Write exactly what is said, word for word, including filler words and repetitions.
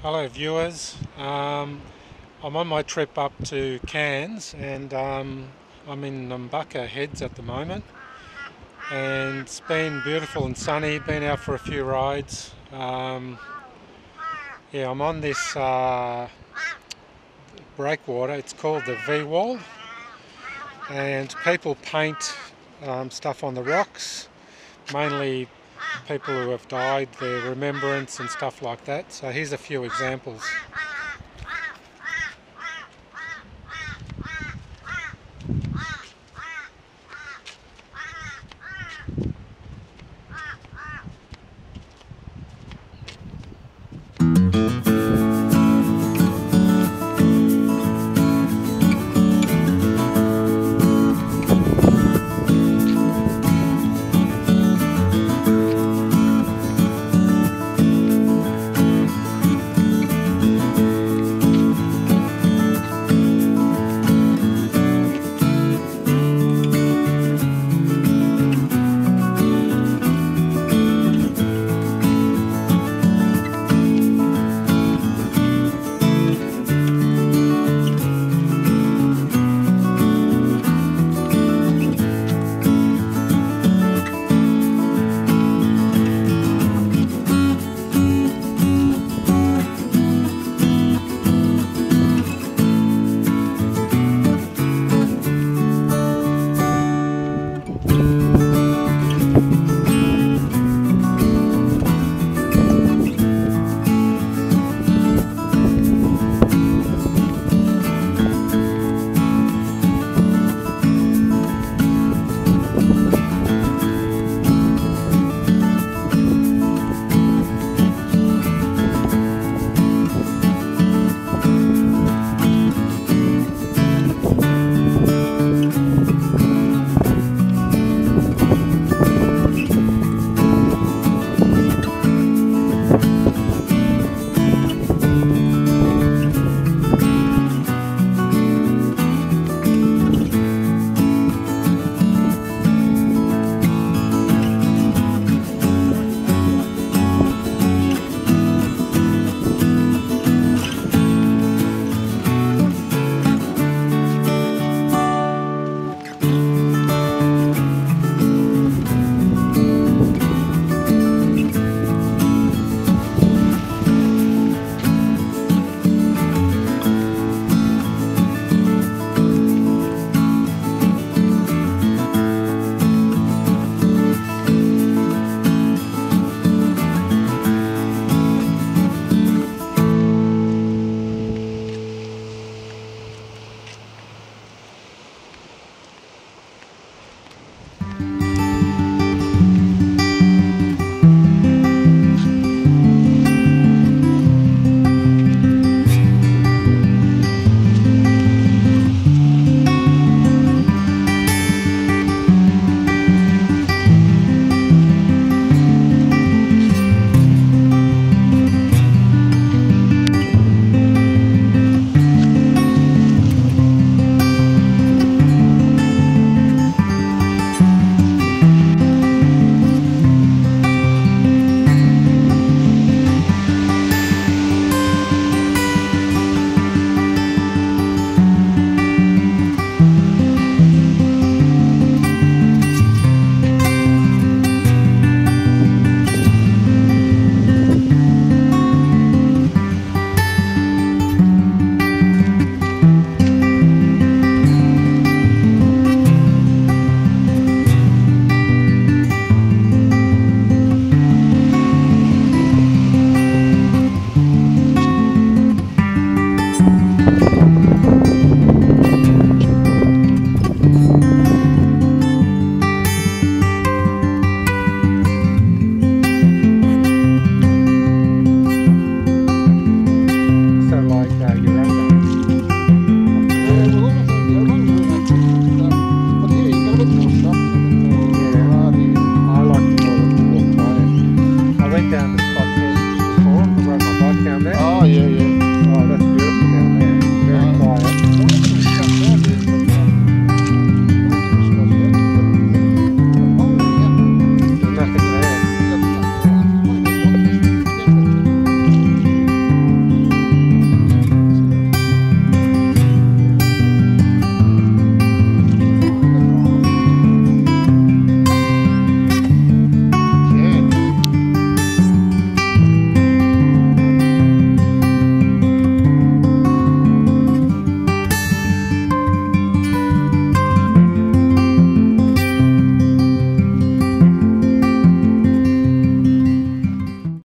Hello viewers, um, I'm on my trip up to Cairns and um, I'm in Numbucca Heads at the moment, and it's been beautiful and sunny, been out for a few rides. Um, yeah, I'm on this uh, breakwater, it's called the V-Wall, and people paint um, stuff on the rocks, mainly people who have died, their remembrance and stuff like that. So here's a few examples.